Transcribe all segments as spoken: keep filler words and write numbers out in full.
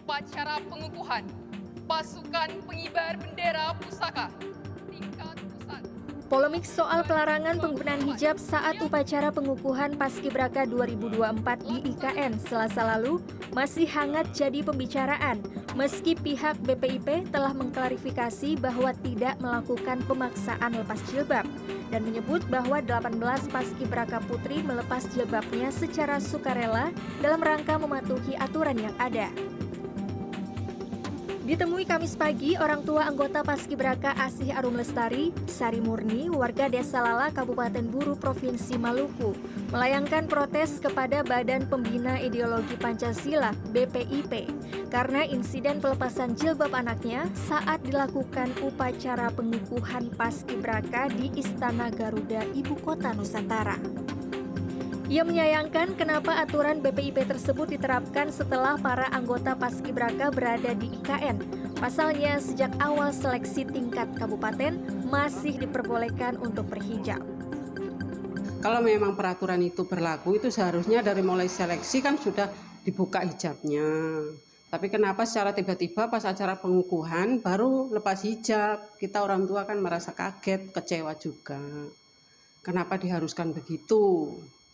upacara pengukuhan pasukan pengibar bendera pusaka tingkat pusat. Polemik soal pelarangan penggunaan hijab saat upacara pengukuhan Paskibraka dua ribu dua puluh empat di I K N Selasa lalu masih hangat jadi pembicaraan, meski pihak B P I P telah mengklarifikasi bahwa tidak melakukan pemaksaan lepas jilbab dan menyebut bahwa delapan belas Paskibraka putri melepas jilbabnya secara sukarela dalam rangka mematuhi aturan yang ada. Ditemui Kamis pagi, orang tua anggota Paskibraka Asih Arum Lestari, Sari Murni, warga Desa Lala, Kabupaten Buru, Provinsi Maluku, melayangkan protes kepada Badan Pembina Ideologi Pancasila (B P I P) karena insiden pelepasan jilbab anaknya saat dilakukan upacara pengukuhan Paskibraka di Istana Garuda, Ibu Kota Nusantara. Ia menyayangkan kenapa aturan B P I P tersebut diterapkan setelah para anggota Paskibraka berada di I K N. Pasalnya, sejak awal seleksi tingkat kabupaten masih diperbolehkan untuk berhijab. Kalau memang peraturan itu berlaku, itu seharusnya dari mulai seleksi kan sudah dibuka hijabnya. Tapi kenapa secara tiba-tiba pas acara pengukuhan baru lepas hijab? Kita orang tua kan merasa kaget, kecewa juga. Kenapa diharuskan begitu?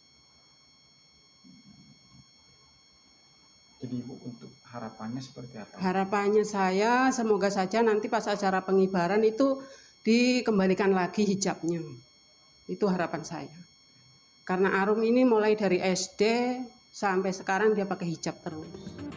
Jadi Ibu, untuk harapannya seperti apa? Harapannya saya semoga saja nanti pas acara pengibaran itu dikembalikan lagi hijabnya. Itu harapan saya. Karena Arum ini mulai dari S D sampai sekarang dia pakai hijab terus.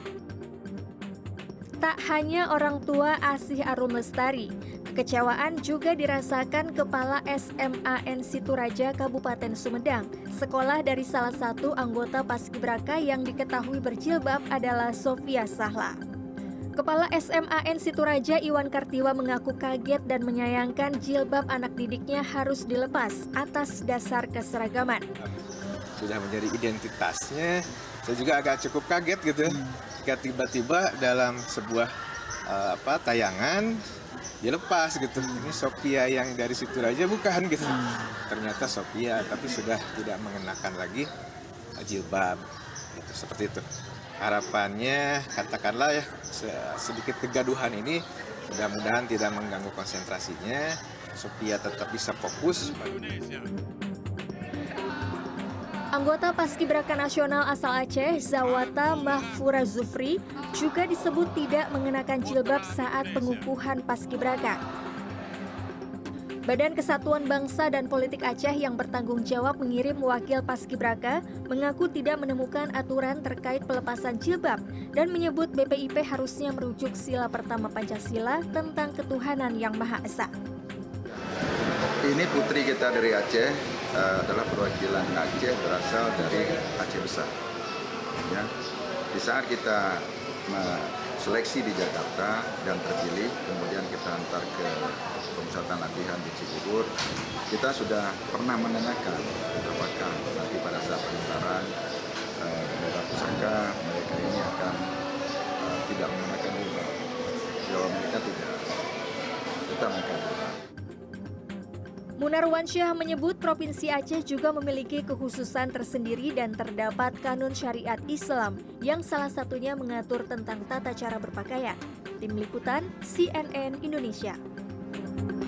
Tak hanya orang tua Asih Arum Lestari, kekecewaan juga dirasakan Kepala S M A N Situraja Kabupaten Sumedang. Sekolah dari salah satu anggota Paskibraka yang diketahui berjilbab adalah Sofia Sahla. Kepala S M A N Situraja Iwan Kartiwa mengaku kaget dan menyayangkan jilbab anak didiknya harus dilepas atas dasar keseragaman. Sudah menjadi identitasnya, saya juga agak cukup kaget gitu. Jika tiba-tiba dalam sebuah uh, apa tayangan dilepas gitu. Ini Sophia yang dari Situraja bukan gitu. Ternyata Sophia tapi sudah tidak mengenakan lagi jilbab gitu, seperti itu. Harapannya katakanlah ya sedikit kegaduhan ini mudah-mudahan tidak mengganggu konsentrasinya. Sophia tetap bisa fokus. Anggota Paskibraka Nasional asal Aceh, Zawata Mahfura Zufri, juga disebut tidak mengenakan jilbab saat pengukuhan Paskibraka. Badan Kesatuan Bangsa dan Politik Aceh yang bertanggung jawab mengirim wakil Paskibraka mengaku tidak menemukan aturan terkait pelepasan jilbab dan menyebut B P I P harusnya merujuk sila pertama Pancasila tentang ketuhanan yang Maha Esa. Ini putri kita dari Aceh, uh, adalah perwakilan Aceh berasal dari Aceh Besar. Ya. Di saat kita seleksi di Jakarta dan terpilih, kemudian kita antar ke pemusatan latihan di Cibubur, kita sudah pernah menanyakan apakah nanti pada saat pengantaran uh, bendera pusaka mereka ini akan uh, tidak menggunakan jilbab. Jawab mereka tidak, tetap menggunakan jilbab. Munarwansyah menyebut Provinsi Aceh juga memiliki kekhususan tersendiri dan terdapat kanun syariat Islam yang salah satunya mengatur tentang tata cara berpakaian. Tim Liputan C N N Indonesia.